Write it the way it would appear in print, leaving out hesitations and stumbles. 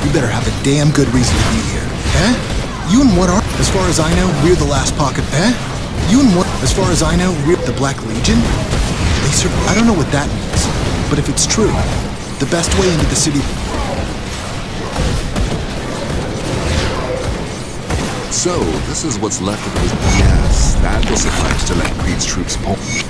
You better have a damn good reason to be here. Eh? You and what are? As far as I know, we're the last pocket. Eh? You and what? As far as I know, we're the Black Legion? They I don't know what that means. But if it's true, the best way into the city... So, this is what's left of those... Yes, that will suffice to let Creed's troops pull.